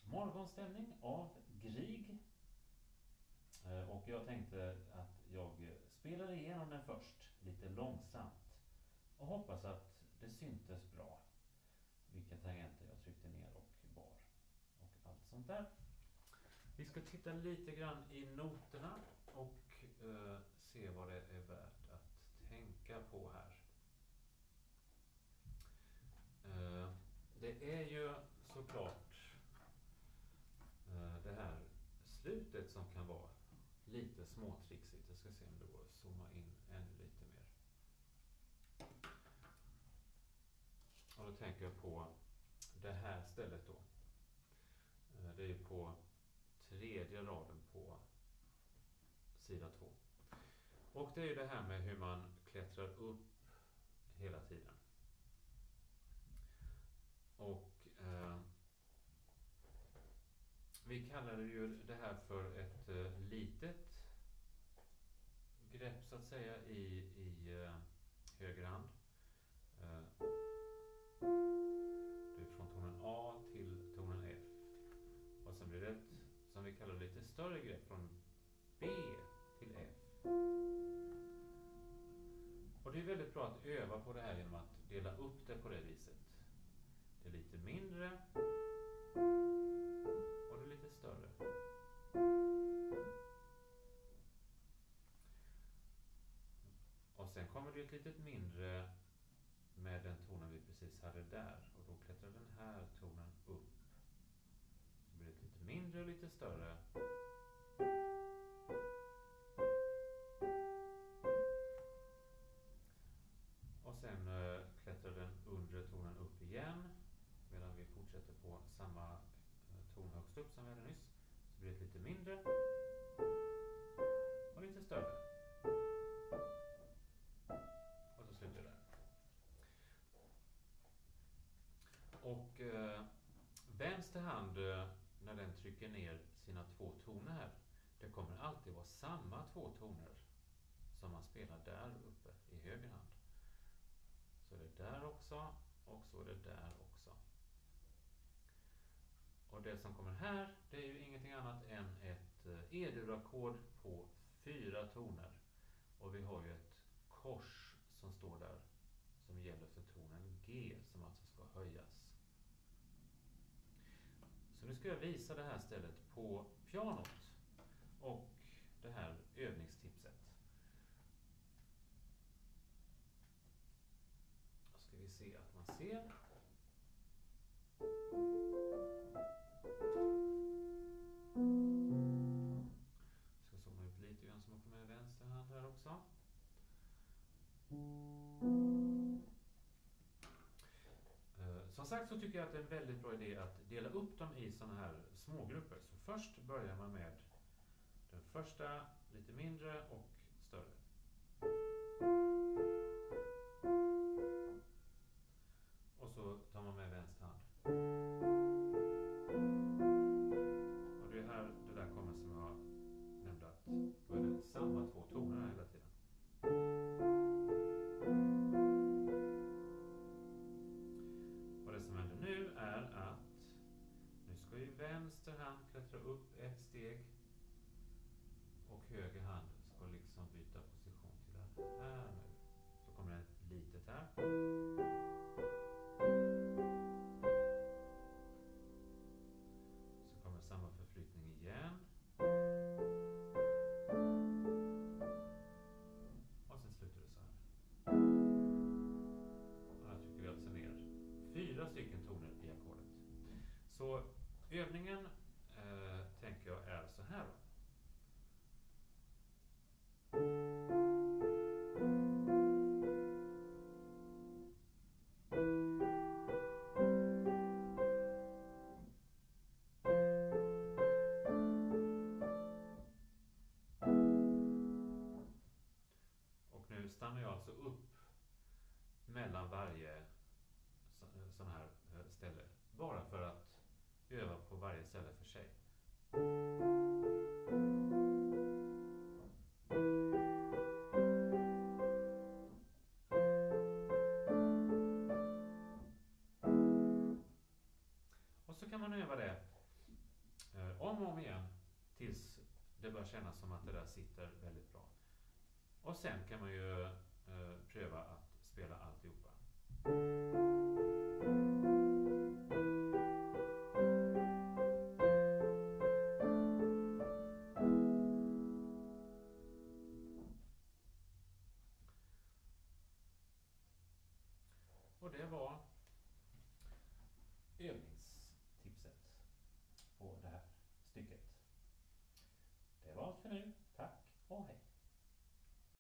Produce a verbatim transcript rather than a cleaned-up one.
Morgonstämning av Grieg. Och jag tänkte att jag spelar igenom den först lite långsamt och hoppas att det syntes bra vilka tangenter jag tryckte ner och bar och allt sånt där. Vi ska titta lite grann i noterna och uh, se vad det är värt att tänka på här. Uh, det är ju såklart uh, det här slutet som kan vara lite småtrixigt. Jag ska se om det går att zooma in ännu lite mer. Och då tänker jag på det här stället då. Det är ju på tredje raden på sida två. Och det är ju det här med hur man klättrar upp hela tiden. Och eh, vi kallar ju det här för ett eh, litet grepp så att säga i, i eh, höger hand. Eh, det är från tonen A till tonen F. Och sen blir det ett, som vi kallar lite större grepp, från B till F. Och det är väldigt bra att öva på det här genom att dela upp det på det viset. Det är lite mindre och det är lite större. Och sen kommer det ett litet mindre med den tonen vi precis hade där. Och då klättrar den här tonen upp. Så blir det lite mindre och lite större. Och sen äh, klättrar den undre tonen upp igen. Medan vi fortsätter på samma äh, ton högst upp som vi hade nyss. Så blir det lite mindre. Och lite större. Och så slutar det. Och äh, vänster hand äh, när den trycker ner sina två toner här. Det kommer alltid vara samma två toner som man spelar där uppe i höger hand. Så är det där också och så är det där också. Och det som kommer här, det är ju ingenting annat än ett E-dur-ackord på fyra toner. Och vi har ju ett kors som står där som gäller för tonen G som alltså ska höjas. Så nu ska jag visa det här stället på pianot och det här övningstipset. Då ska vi se att man ser. Jag ska zooma ut lite grann så man får med vänster hand här också. Som sagt så tycker jag att det är en väldigt bra idé att dela upp dem i sådana här smågrupper. Så först börjar man med den första lite mindre och större. Och så tar man med vänster hand. Och det är här det där kommer som jag nämnde, att då är det samma två toner hela tiden. Och det som händer nu är att nu ska ju vänster hand klättra upp ett steg och höger hand ska liksom byta position till den här nu. Så kommer det ett litet här. Så kommer samma förflyttning igen. Och sen slutar det så här. Och här trycker vi alltså ner fyra stycken toner i ackordet. Så övningen eh, tänker jag är så här då. Och nu stannar jag alltså upp mellan varje sån här ställe. Bara för att öva på varje ställe för sig. Och så kan man öva det bara kännas som att det där sitter väldigt bra. Och sen kan man ju eh, pröva att spela alltihopa. Och det var